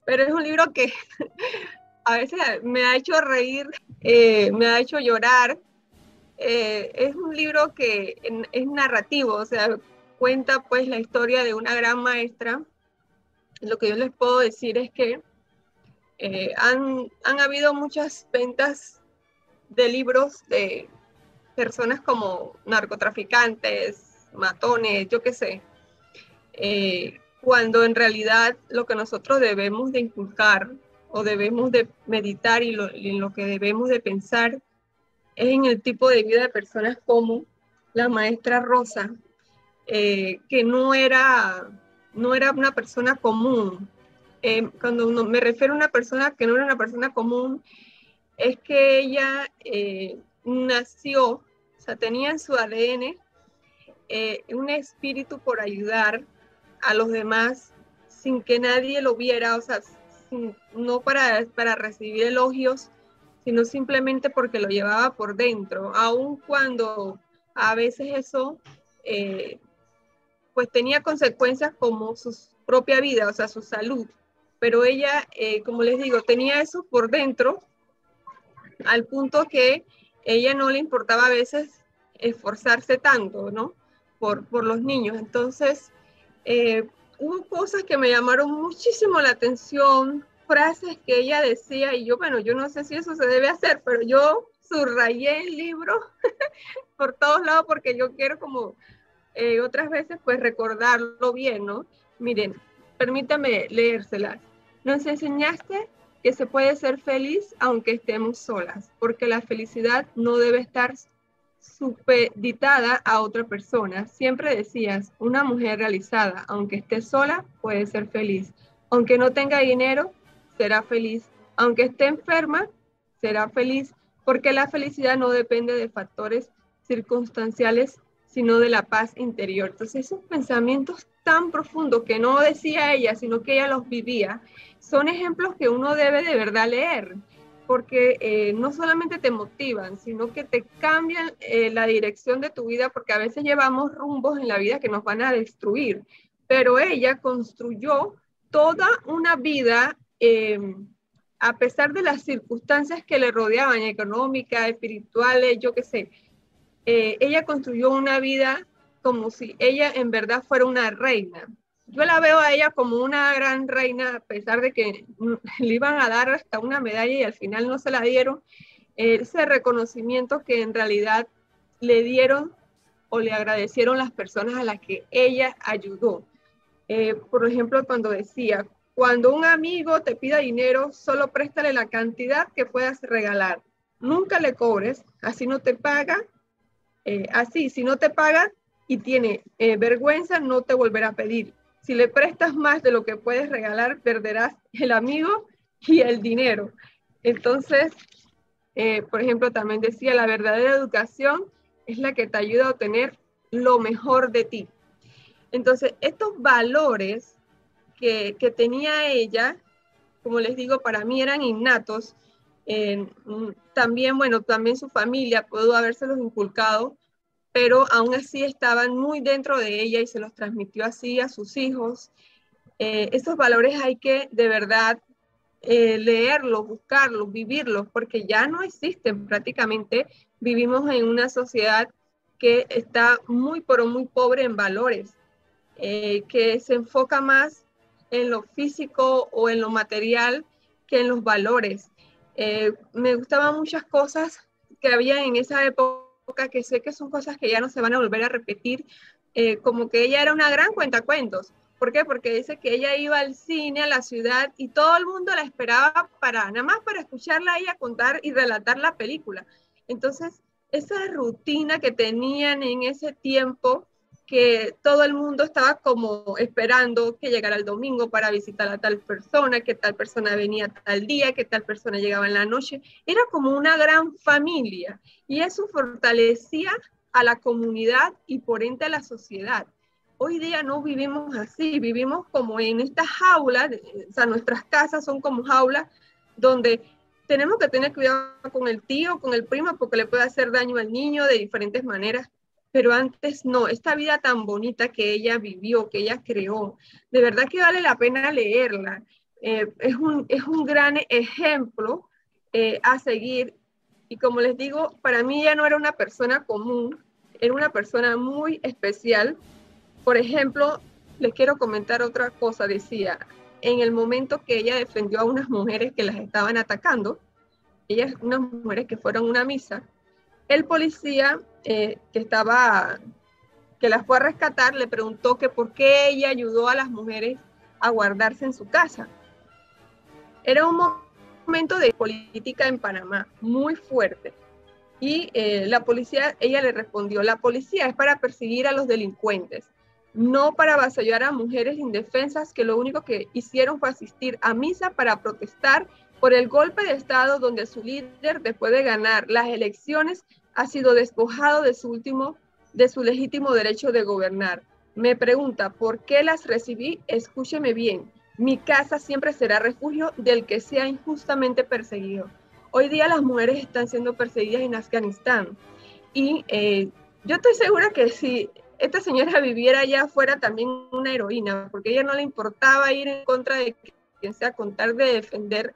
pero es un libro que a veces me ha hecho reír, me ha hecho llorar. Es un libro que es narrativo, o sea, cuenta pues la historia de una gran maestra. Lo que yo les puedo decir es que han habido muchas ventas de libros de personas como narcotraficantes, matones, yo qué sé, cuando en realidad lo que nosotros debemos de inculcar o debemos de meditar y lo que debemos de pensar es en el tipo de vida de personas como la maestra Rosa, que no era una persona común. Cuando me refiero a una persona que no era una persona común, es que ella nació, o sea, tenía en su ADN un espíritu por ayudar a los demás sin que nadie lo viera, o sea, no para recibir elogios, sino simplemente porque lo llevaba por dentro, aun cuando a veces eso eh, pues tenía consecuencias como su propia vida, o sea, su salud. Pero ella, como les digo, tenía eso por dentro al punto que ella no le importaba a veces esforzarse tanto, ¿no? Por los niños. Entonces, hubo cosas que me llamaron muchísimo la atención, frases que ella decía, y yo, bueno, yo no sé si eso se debe hacer, pero yo subrayé el libro por todos lados porque yo quiero como otras veces pues recordarlo bien, ¿no? Miren, permítame leérselas. Nos enseñaste que se puede ser feliz aunque estemos solas, porque la felicidad no debe estar supeditada a otra persona. Siempre decías, una mujer realizada, aunque esté sola, puede ser feliz. Aunque no tenga dinero, será feliz. Aunque esté enferma, será feliz, porque la felicidad no depende de factores circunstanciales, sino de la paz interior. Entonces, esos pensamientos tan profundos que no decía ella, sino que ella los vivía, son ejemplos que uno debe de verdad leer, porque no solamente te motivan, sino que te cambian la dirección de tu vida, porque a veces llevamos rumbos en la vida que nos van a destruir, pero ella construyó toda una vida a pesar de las circunstancias que le rodeaban, económicas, espirituales, yo qué sé. Ella construyó una vida como si ella en verdad fuera una reina. Yo la veo a ella como una gran reina, a pesar de que le iban a dar hasta una medalla y al final no se la dieron. Ese reconocimiento que en realidad le dieron o le agradecieron las personas a las que ella ayudó. Por ejemplo, cuando decía, cuando un amigo te pida dinero, solo préstale la cantidad que puedas regalar. Nunca le cobres, así no te paga. Así, si no te paga y tiene vergüenza, no te volverá a pedir. Si le prestas más de lo que puedes regalar, perderás el amigo y el dinero. Entonces, por ejemplo, también decía, la verdadera educación es la que te ayuda a obtener lo mejor de ti. Entonces, estos valores que tenía ella, como les digo, para mí eran innatos. También, bueno, también su familia pudo habérselos inculcado, pero aún así estaban muy dentro de ella y se los transmitió así a sus hijos. Esos valores hay que de verdad leerlos, buscarlos, vivirlos, porque ya no existen prácticamente. Vivimos en una sociedad que está muy, pero muy pobre en valores, que se enfoca más en lo físico o en lo material que en los valores. Me gustaban muchas cosas que había en esa época que sé que son cosas que ya no se van a volver a repetir, como que ella era una gran cuentacuentos. ¿Por qué? Porque dice que ella iba al cine, a la ciudad, y todo el mundo la esperaba para, nada más para escucharla a ella contar y relatar la película. Entonces, esa rutina que tenían en ese tiempo, que todo el mundo estaba como esperando que llegara el domingo para visitar a tal persona, que tal persona venía tal día, que tal persona llegaba en la noche. Era como una gran familia y eso fortalecía a la comunidad y por ende a la sociedad. Hoy día no vivimos así, vivimos como en estas jaulas, o sea, nuestras casas son como jaulas donde tenemos que tener cuidado con el tío, con el primo, porque le puede hacer daño al niño de diferentes maneras. Pero antes no, esta vida tan bonita que ella vivió, que ella creó, de verdad que vale la pena leerla. es un gran ejemplo a seguir. Y como les digo, para mí ella no era una persona común, era una persona muy especial. Por ejemplo, les quiero comentar otra cosa. Decía, en el momento que ella defendió a unas mujeres que las estaban atacando, unas mujeres que fueron a una misa, el policía que las fue a rescatar le preguntó que por qué ella ayudó a las mujeres a guardarse en su casa. Era un momento de política en Panamá muy fuerte. Y la policía, ella le respondió, la policía es para perseguir a los delincuentes, no para avasallar a mujeres indefensas que lo único que hicieron fue asistir a misa para protestar por el golpe de Estado donde su líder, después de ganar las elecciones, ha sido despojado de su legítimo derecho de gobernar. Me pregunta, ¿por qué las recibí? Escúcheme bien, mi casa siempre será refugio del que sea injustamente perseguido. Hoy día las mujeres están siendo perseguidas en Afganistán y yo estoy segura que si esta señora viviera allá fuera también una heroína, porque a ella no le importaba ir en contra de quien sea con tal de defender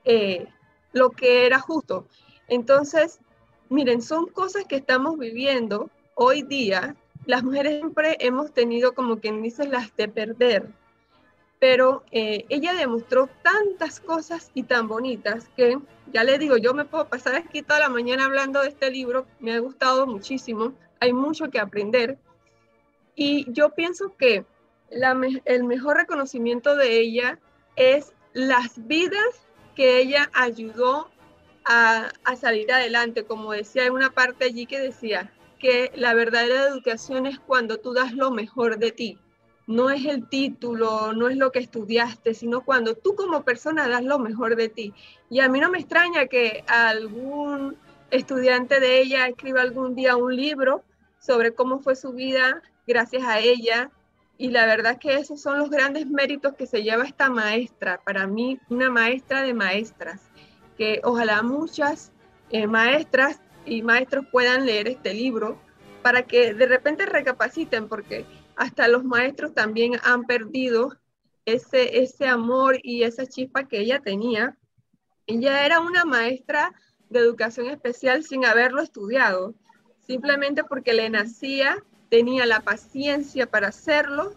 lo que era justo. Entonces, miren, son cosas que estamos viviendo hoy día. Las mujeres siempre hemos tenido, como quien dice, las de perder, pero ella demostró tantas cosas y tan bonitas que, ya le digo, yo me puedo pasar aquí toda la mañana hablando de este libro, me ha gustado muchísimo, hay mucho que aprender, y yo pienso que el mejor reconocimiento de ella es las vidas que ella ayudó a salir adelante, como decía en una parte allí que decía que la verdadera educación es cuando tú das lo mejor de ti. No es el título, no es lo que estudiaste, sino cuando tú como persona das lo mejor de ti. Y a mí no me extraña que algún estudiante de ella escriba algún día un libro sobre cómo fue su vida gracias a ella. Y la verdad es que esos son los grandes méritos que se lleva esta maestra. Para mí, una maestra de maestras, que ojalá muchas maestras y maestros puedan leer este libro para que de repente recapaciten, porque hasta los maestros también han perdido ese amor y esa chispa que ella tenía. Ella era una maestra de educación especial sin haberlo estudiado, simplemente porque le nacía, tenía la paciencia para hacerlo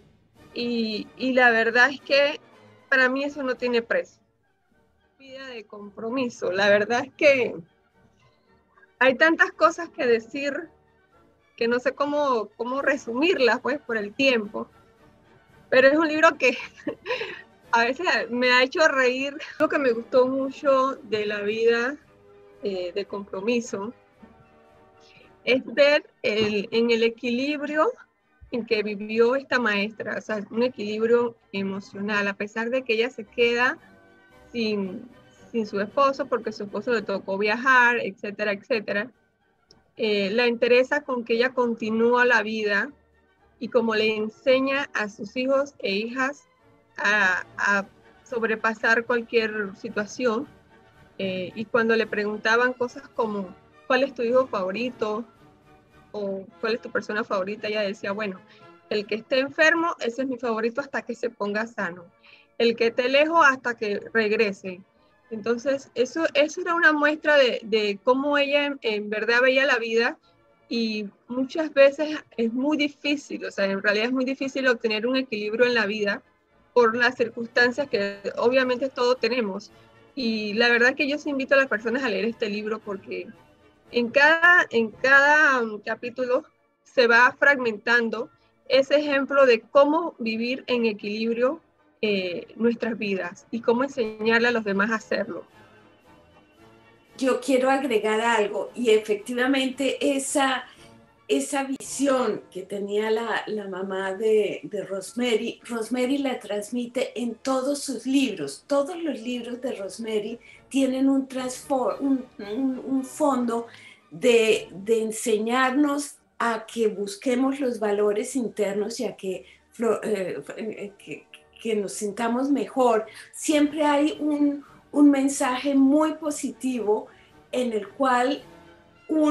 y la verdad es que para mí eso no tiene precio. Vida de compromiso, la verdad es que hay tantas cosas que decir que no sé cómo resumirlas, pues, por el tiempo. Pero es un libro que a veces me ha hecho reír. Lo que me gustó mucho de la vida de compromiso es ver en el equilibrio en que vivió esta maestra, o sea, un equilibrio emocional, a pesar de que ella se queda sin su esposo, porque su esposo le tocó viajar, etcétera, etcétera. La interesa con que ella continúa la vida y como le enseña a sus hijos e hijas a sobrepasar cualquier situación. Y cuando le preguntaban cosas como, ¿cuál es tu hijo favorito? O ¿cuál es tu persona favorita? Ella decía, bueno, el que esté enfermo, ese es mi favorito hasta que se ponga sano. El que esté lejos hasta que regrese. Entonces, eso era una muestra de cómo ella en verdad veía la vida, y muchas veces es muy difícil, o sea, en realidad es muy difícil obtener un equilibrio en la vida por las circunstancias que obviamente todos tenemos. Y la verdad que yo sí invito a las personas a leer este libro porque en cada capítulo se va fragmentando ese ejemplo de cómo vivir en equilibrio nuestras vidas y cómo enseñarle a los demás a hacerlo. Yo quiero agregar algo, y efectivamente esa visión que tenía la mamá de Rosemary, Rosemary la transmite en todos sus libros. Todos los libros de Rosemary tienen un fondo de enseñarnos a que busquemos los valores internos y a que nos sintamos mejor. Siempre hay un mensaje muy positivo en el cual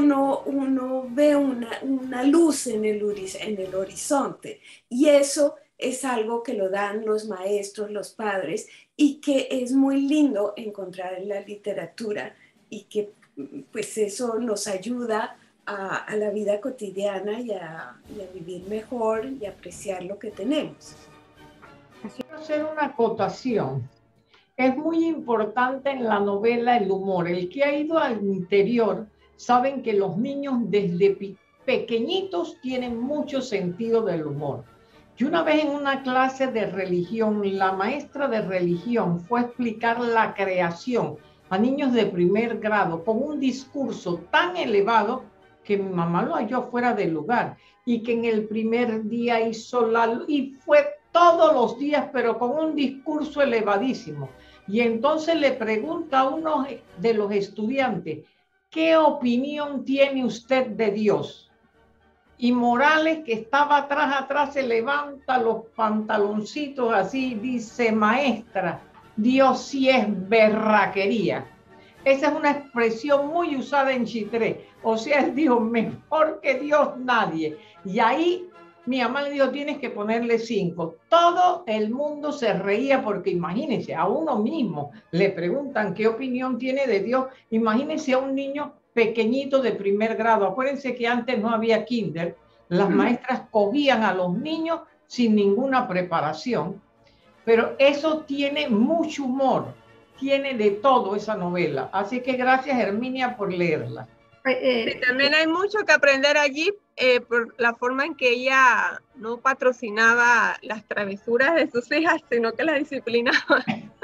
uno ve una luz en el horizonte, y eso es algo que lo dan los maestros, los padres, y que es muy lindo encontrar en la literatura y que pues eso nos ayuda a la vida cotidiana y a vivir mejor y apreciar lo que tenemos. Quiero hacer una acotación. Es muy importante en la novela el humor. El que ha ido al interior saben que los niños desde pequeñitos tienen mucho sentido del humor. Y una vez en una clase de religión, la maestra de religión fue a explicar la creación a niños de primer grado con un discurso tan elevado que mi mamá lo halló fuera de lugar, y que en el primer día hizo y fue todos los días, pero con un discurso elevadísimo. Y entonces le pregunta a uno de los estudiantes, ¿qué opinión tiene usted de Dios? Y Morales, que estaba atrás, se levanta los pantaloncitos así, dice, maestra, Dios sí es berraquería. Esa es una expresión muy usada en Chitré. O sea, él dijo, mejor que Dios nadie. Y ahí mi mamá le dijo, tienes que ponerle 5. Todo el mundo se reía porque imagínense, a uno mismo le preguntan qué opinión tiene de Dios. Imagínense a un niño pequeñito de primer grado. Acuérdense que antes no había kinder. Las maestras cogían a los niños sin ninguna preparación. Pero eso tiene mucho humor. Tiene de todo esa novela. Así que gracias, Herminia, por leerla. Sí, también hay mucho que aprender allí por la forma en que ella no patrocinaba las travesuras de sus hijas, sino que las disciplinaba.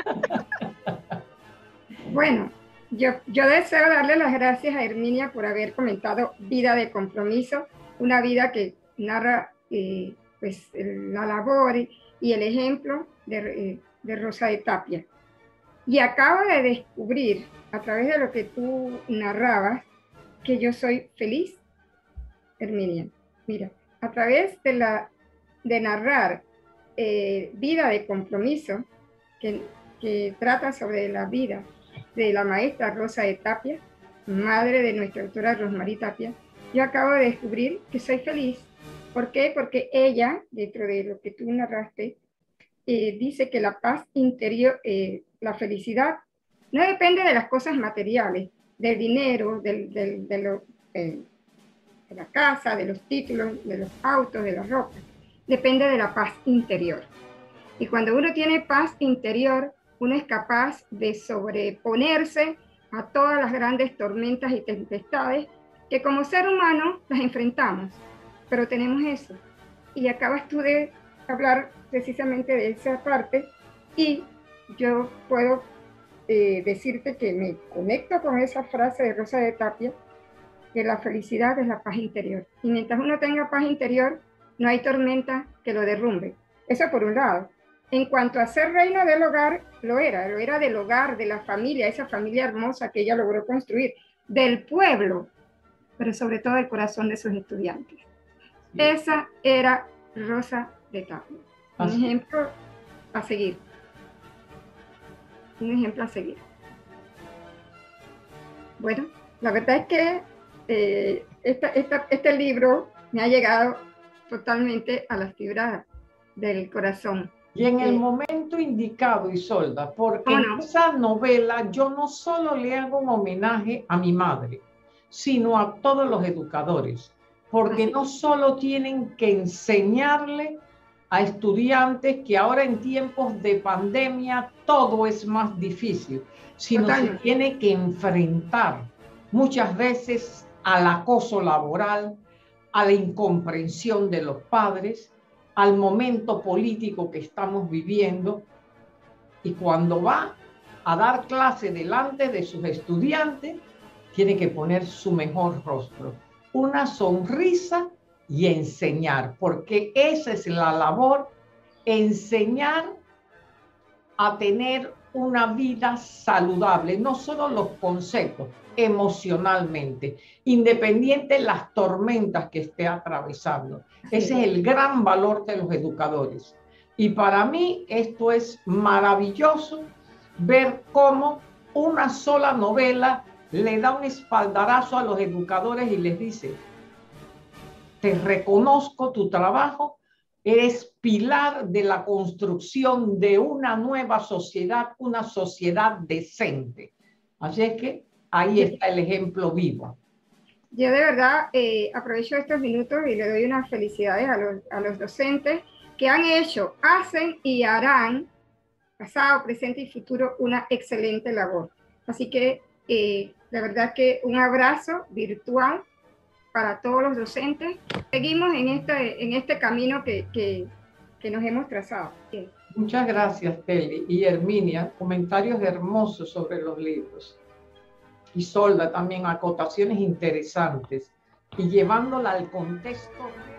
Bueno, yo deseo darle las gracias a Herminia por haber comentado Vida de Compromiso, una vida que narra pues, la labor y el ejemplo de Rosa de Tapia. Y acabo de descubrir, a través de lo que tú narrabas, que yo soy feliz, Herminia. Mira, a través de narrar Vida de Compromiso, que trata sobre la vida de la maestra Rosa de Tapia, madre de nuestra autora Rosmarie Tapia, yo acabo de descubrir que soy feliz. ¿Por qué? Porque ella, dentro de lo que tú narraste, dice que la paz interior, la felicidad, no depende de las cosas materiales, del dinero, de la casa, de los títulos, de los autos, de la ropa. Depende de la paz interior. Y cuando uno tiene paz interior, uno es capaz de sobreponerse a todas las grandes tormentas y tempestades que como ser humano las enfrentamos. Pero tenemos eso. Y acabas tú de hablar precisamente de esa parte y yo puedo decirte que me conecto con esa frase de Rosa de Tapia, que la felicidad es la paz interior. Y mientras uno tenga paz interior, no hay tormenta que lo derrumbe. Eso por un lado. En cuanto a ser reina del hogar, lo era del hogar, de la familia, esa familia hermosa que ella logró construir, del pueblo, pero sobre todo del corazón de sus estudiantes. Esa era Rosa de Tapia. Un ejemplo a seguir. Un ejemplo a seguir. Bueno, la verdad es que este libro me ha llegado totalmente a las fibras del corazón. Y en el momento indicado, Isolda, porque en esa novela yo no solo le hago un homenaje a mi madre, sino a todos los educadores, porque no solo tienen que enseñarle a estudiantes que ahora en tiempos de pandemia todo es más difícil, sino se tiene que enfrentar muchas veces al acoso laboral, a la incomprensión de los padres, al momento político que estamos viviendo, y cuando va a dar clase delante de sus estudiantes, tiene que poner su mejor rostro, una sonrisa y enseñar, porque esa es la labor, enseñar a tener una vida saludable, no solo los conceptos, emocionalmente, independiente de las tormentas que esté atravesando. Ese es el gran valor de los educadores. Y para mí esto es maravilloso, ver cómo una sola novela le da un espaldarazo a los educadores y les dice, te reconozco tu trabajo, eres pilar de la construcción de una nueva sociedad, una sociedad decente. Así es que ahí está el ejemplo vivo. Yo de verdad aprovecho estos minutos y le doy unas felicidades a los docentes que han hecho, hacen y harán, pasado, presente y futuro, una excelente labor. Así que de verdad que un abrazo virtual para todos los docentes. Seguimos en este camino que nos hemos trazado. Bien. Muchas gracias, Teli y Herminia. Comentarios hermosos sobre los libros. Y Solda también, acotaciones interesantes. Y llevándola al contexto